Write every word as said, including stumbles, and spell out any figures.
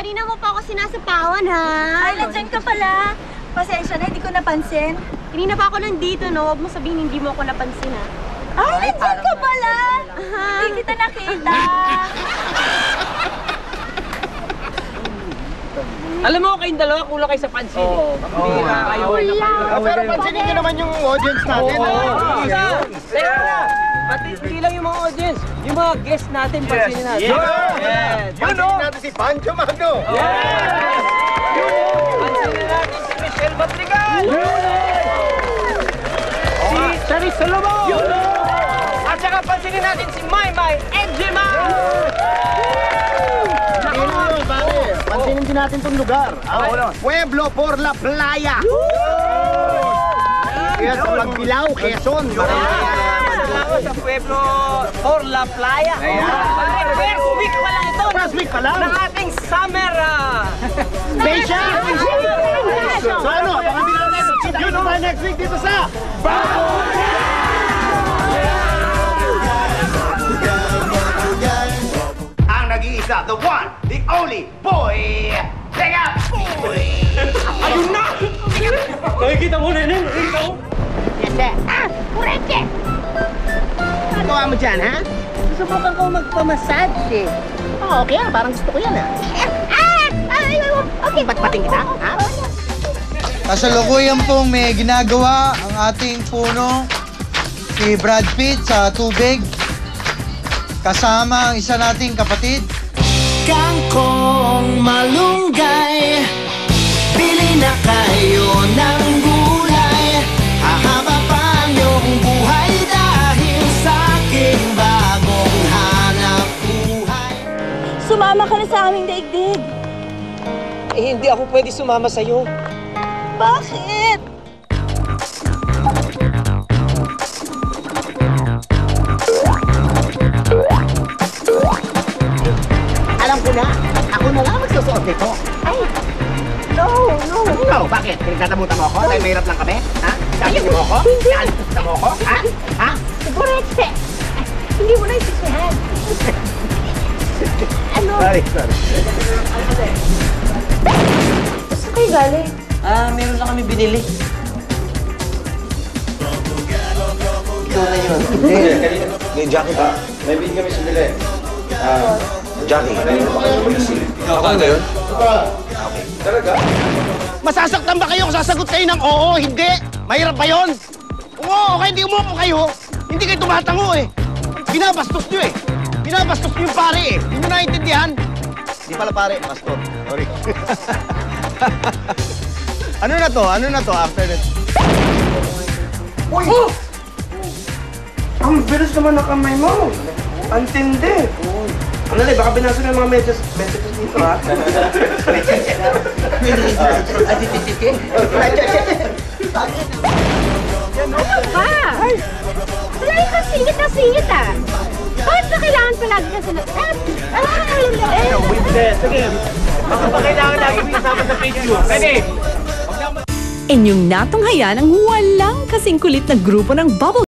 kanina mo pa ako sinasapawan, ha? Ay, nandiyan ka pala. Pasensya na, hindi ko napansin. Kanina pa ako nandito, no? Huwag mo sabihin hindi mo ako napansin, ha? Ay, nandiyan ka pala. Hindi kita nakita. Alam mo, kayong dalawa, kulang kayo sa pansin. Oo. Hindi na kayo. Pero pansinin nyo naman yung audience natin. Pati hindi lang yung mga audience, yung mga guests natin, pansinin natin. Yes! Pansinin natin si Pancho Magno. Yes! Pansinin natin si Michelle Batrigan. Si Charis Solomon. At saka pansinin natin si Maymay Ejima. Pansinin din natin itong lugar. Pueblo por la Playa. Kaya sa Pagbilao, Quezon. Sa Pueblo por la Playa. Ay, first week pa lang ito. First week pa lang. Ng ating summer. Besha! So ano, baka bilang next week. Yun naman next week dito sa ang nag-iisa, the one, the only boy. Teka! Ayun na! Nakikita mo na yun. Ikaw. Yes, sir. Ah! Kureke! Ano gawa mo dyan, ha? Subukan ko magpamassage eh. Oo, okay ah. Parang gusto ko yan, ah. Ah! Ay, okay. Patpating kita, ha? Kasalukuyan pong may ginagawa ang ating puno, si Brad Pitt sa tubig, kasama ang isa nating kapatid. Kangkong malunggay, bili na kayo ng gulay. Hahaba pa ang iyong buhay dahil sa aking bagong hanap buhay. Sumama ka na sa aming daigdig. Eh, hindi ako pwede sumama sa'yo. Bakit? Alam ko na. Ako na lang magsusuot nito. Ay, no, no. Ikaw, bakit? Pinagtatamutan mo ako? Dahil mahirap lang kami? Ha? Sabi mo ako? Naalista mo ako? Ha? Ha? Kureke. Hindi mo na isisihan. Ano? Sorry, sorry. Saan kayo galing? Ah, meron lang kami binili. Ikaw na yun. May Jackie ba? May bigyan kami sa bili. Ah, Jackie. Ako na yun? Talaga? Masasaktan ba kayo kung sasagot kayo ng oo, hindi? Mahirap ba yun? Oo, okay, hindi umupo kayo. Hindi kayo tumatango eh. Binabastos nyo eh. Binabastos nyo yung pare eh. Hindi nyo naiintindihan. Hindi pala pare, pastor. Sorry. Ano na to? Ano na to after that? Uy! Oh! Ang bilis naman ng kamay mo. Ang tindi. Ano na, baka binasa na yung mga messages, messages dito, ha? Pa! Wala ka singit na singit, ah. Bakit ba kailangan palagi ka sila? Ah! Ah! Witness. Sige. Baka pa kailangan lagi mo kasama sa picture. Pwede. Inyong natunghayan ang walang kasing kulit na grupo ng Bubble